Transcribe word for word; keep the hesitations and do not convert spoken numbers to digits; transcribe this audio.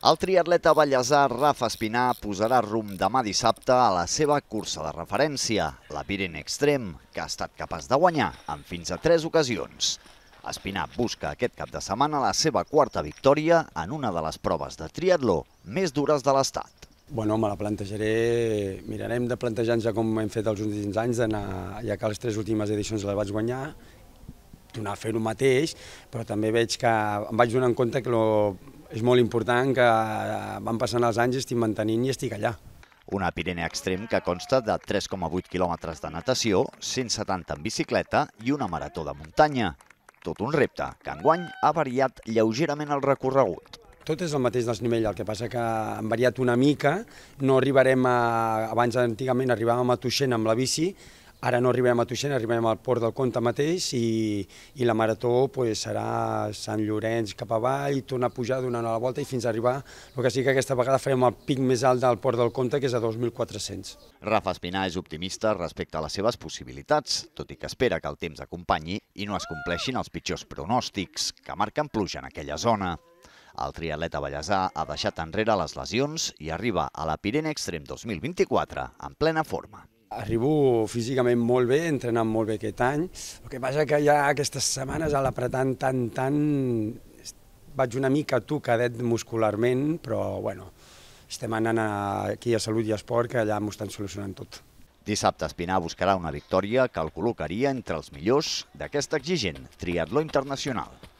El triatleta ballesà Rafa Espinar posarà rumb demà dissabte a la seva cursa de referència, la Pyrenees Extreme, que ha estat capaç de guanyar en fins a tres ocasions. Espinar busca aquest cap de setmana la seva quarta victòria en una de les proves de triatló més dures de l'estat. Bueno, me la plantejaré, mirarem de plantejar-nos com hem fet els últims anys, d'anar, ja que les tres últimes edicions les vaig guanyar, tornar a fer-ho mateix, però també veig que em vaig donar en compte que lo, és molt important que van passant els anys, estic mantenint i estic allà. Una Pyrenees Extreme que consta de tres coma vuit quilòmetres de natació, cent setanta en bicicleta i una marató de muntanya. Tot un repte que enguany ha variat lleugerament el recorregut. Tot és el mateix desnivell, el que passa que hem variat una mica, no arribarem a... Abans, antigament, arribàvem a Tuixén amb la bici, ara no arribarem a Tuixén, arribarem al Port del Comte mateix i, i la marató pues, serà Sant Llorenç cap avall, tornar a pujar, donar la volta i fins a arribar, el que sí que aquesta vegada farem el pic més alt del Port del Comte, que és a dos mil quatre-cents. Rafa Espinar és optimista respecte a les seves possibilitats, tot i que espera que el temps acompanyi i no es compleixin els pitjors pronòstics, que marquen pluja en aquella zona. El triatleta ballesà ha deixat enrere les lesions i arriba a la Pyrenees Extreme dos mil vint-i-quatre en plena forma. Arribo físicament molt bé, entrenant molt bé aquest any. El que passa que ja aquestes setmanes, a l'apretant tant, tant, vaig una mica tocadet muscularment, però bueno, estem anant aquí a Salut i Esport, que allà m'ho estan solucionant tot. Dissabte Espinar buscarà una victòria que el col·locaria entre els millors d'aquest exigent triatló internacional.